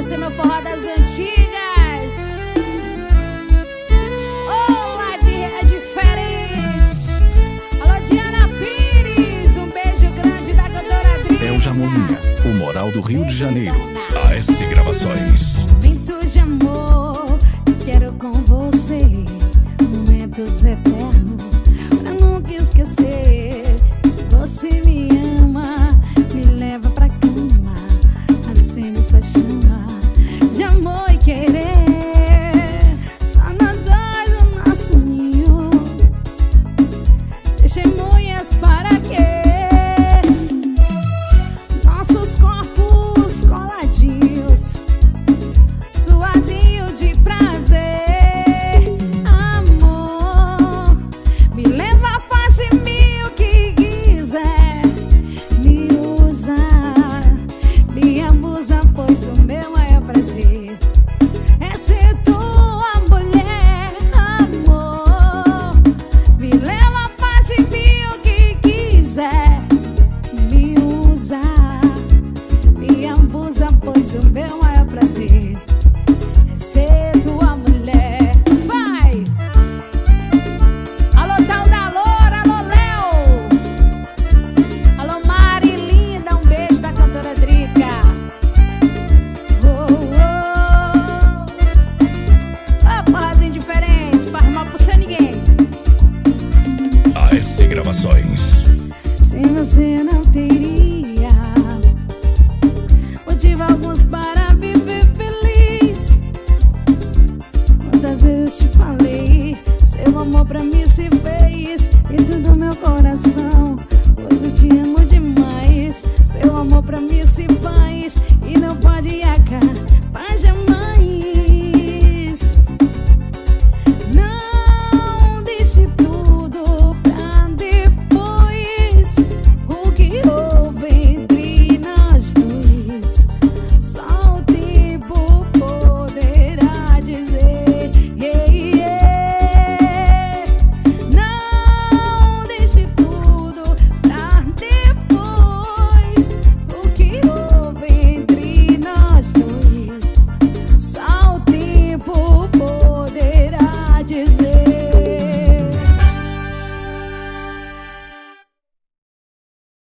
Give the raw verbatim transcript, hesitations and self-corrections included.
Esse é meu forró das antigas. Oh, live é diferente. Alô, Diana Pires, um beijo grande da cantora Drica. É o Jamoninha, o moral do Rio de Janeiro. A S Gravações. Momentos de amor, quero com você. Momentos eternos, pra nunca esquecer. Se você me ama, me leva pra cama, acende essa chama de amor e querer. Só nós dois no nosso ninho, testemunhas para quê? Nossos corpos coladinhos, suadinho de prazer. Amor, me leva, faz de mim o que quiser. Me usa, me abusa, pois o meu maior prazer é ser tua mulher. Amor, me leva, faz de mim o que quiser. Me usa, me abusa, pois o meu maior prazer é ser tua mulher. Vai! Alô, tal da Loura, alô, Léo. Alô, Mari linda, um beijo da cantora Drica. Oh, oh. Ah, forrozinho diferente, faz mal pra você ninguém. A S Gravações. Sem você não teria motivo alguns para viver feliz. Quantas vezes te falei, seu amor pra mim se fez dentro do meu coração, pois eu te amo demais. Seu amor pra mim se faz e não pode acabar.